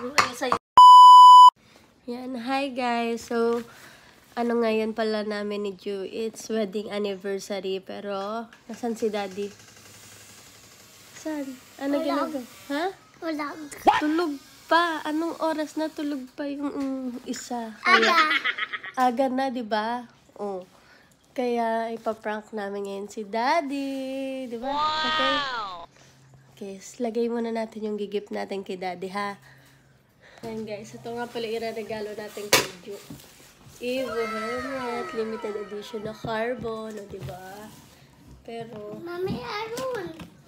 Sa'yo. Yan, hi guys. So, ano ngayon pala namin ni Ju? It's wedding anniversary. Pero, nasan si Daddy? Saan? Ano ginagawa? Ha? Wala. Tulog pa. Anong oras na tulog pa yung isa? Kaya, aga na, di ba? Oh. Kaya, ipaprank namin ngayon si Daddy. Di ba? Okay? Okay, lagay muna natin yung gigip natin kay Daddy, ha? Ayan guys, ito nga pala iradagalo natin kay Ju. Evo helmet, limited edition na carbon, o diba? Pero, Mami, Aaron.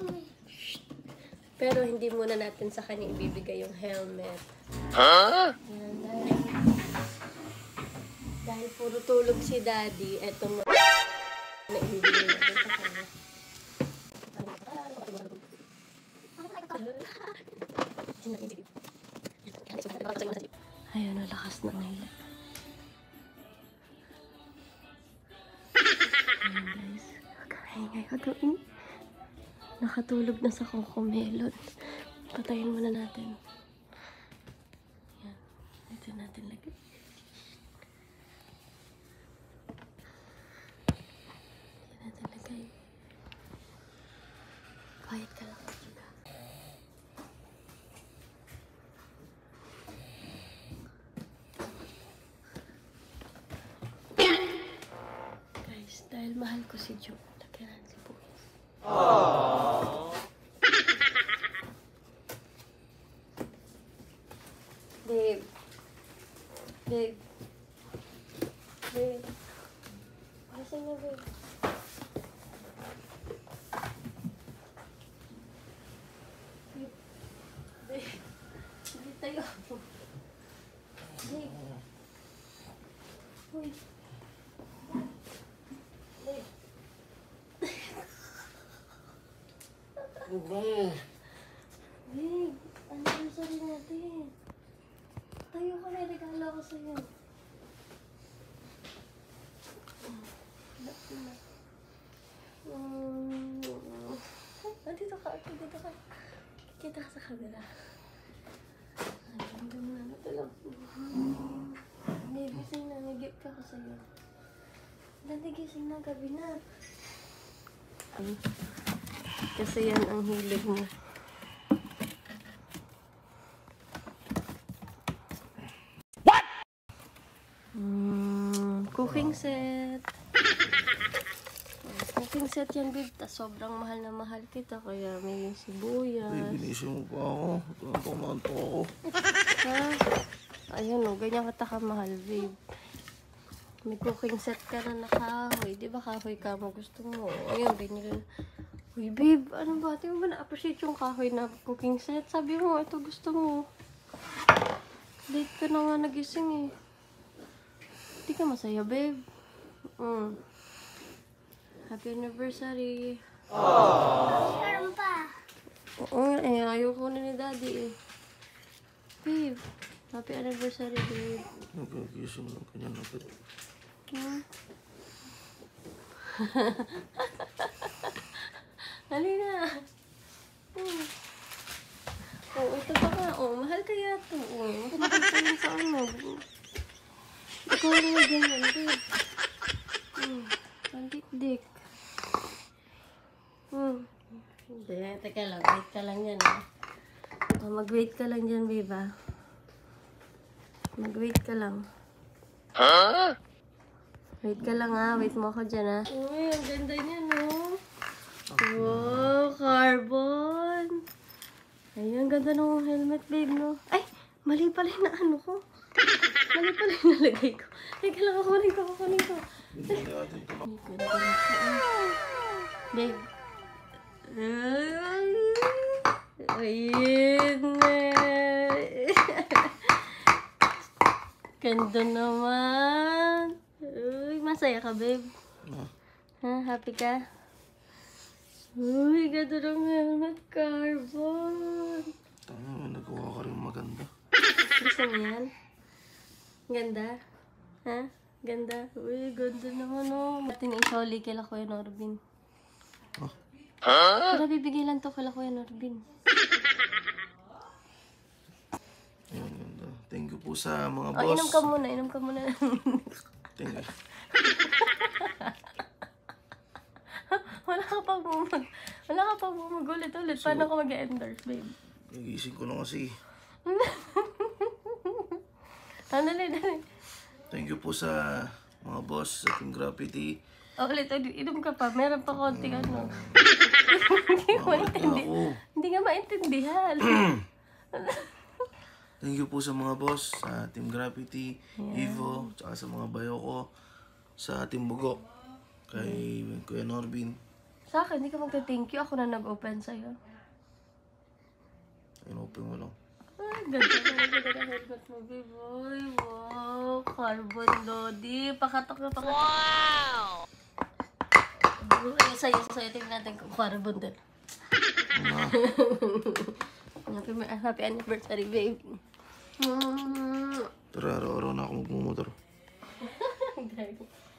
pero hindi muna natin sa kanya ibibigay yung helmet. Huh? Ayan, dahil puro tulog si Daddy, eto mo na ibibigay natin sa kanya. Ayun, nalakas na ngayon. Ayan guys, kakaingay ako doon. Nakatulog na sa Cocomelon. Patayin muna natin. Ayan, dito natin lagay. Dito natin lagay. Quiet ka lang. Dahil mahal ko si Ju, lagyan si Buwis. Babe. Babe. Babe. Asan na, babe? Babe. Babe. Hindi tayo. Babe. Uy. Babe, anniversary natin. Tayo ka, may regalo ako sa'yo. Dito ka, dito ka. Kita ka sa camera. Ang ganda na talaga. May gising na, may gift ako sa'yo. Dati gising na, gabi na. Kasi yan ang hilig mo. What? Cooking set. Cooking set yan, babe. Sobrang mahal na mahal kita. Kaya may sibuyas. Bibinisyon mo pa ako. Tumanto ako. Ha? Ayun o, ganyan ka kamahal, babe. May cooking set ka na kahoy. Di ba kahoy ka mo gusto mo? Ayun, binili. Uy, babe, ano ba? Di mo ba na-appreciate yung kahoy na cooking set? Sabi mo, ito gusto mo. Late ka na nga nagising eh. Di ka masaya, babe. Happy anniversary. Aaron pa. Oo, ayaw ko na ni Daddy eh. Babe, happy anniversary, babe. Nagkagising lang kanya agad. Halina. Ito pa ka. Mahal kaya ito. Mahal ka yun sa ano. Ikaw rin na ganyan, babe. Pandik-dik. Hindi, teka lang. Wait ka lang yan, ha. Mag-wait ka lang dyan, babe, ha. Mag-wait ka lang. Huh? Wait ka lang, ha. Wait mo ako dyan, ha. Uy, ang ganda niya, no? Wow, carbon. Ayun, ganda ng helmet, babe, no? Ay, mali pala yung ano ko. Mali pala yung nalagay ko. Teka lang, kukunin ko. Babe. Ayun. Ganda naman. Uy, masaya ka, babe. Ha, happy ka? Uy, ganda ng helmet, carbon. Tama, nagawa ka rin maganda. Gusto mo yan? Ganda? Ha? Ganda? Uy, ganda naman, oh. Natin isoli kila Kuya Norbin. Pero bibigay lang to kila Kuya Norbin. Ayun, po sa mga Oh, boss. inom ka muna, inom ka muna. Thank you. Wala ka pang ulit. Paano ka mag-endorse, babe? Nagising ko na kasi. Dali. Thank you po sa mga boss sa Team Graffiti. Oh, ulit, inom ka pa. Meron pa konting ano. Mamalit na ako. Hindi nga maintindihan. Thank you po sa mga boss sa Team Graffiti, Evo, tsaka sa mga bayo ko, sa Team Bugok, kay Kuya Norbin. Sa akin, hindi ka magta-thank you. Ako na nag-open sa'yo. Inopen mo lang. Ay, ganda na headset mo, babe. Boy, wow. Carbon Lodi. Pakatok na pakatok. Wow! Sa'yo. Tingnan natin kung carbon din. Happy anniversary, babe. Tara, araw-araw na ako magmumotor.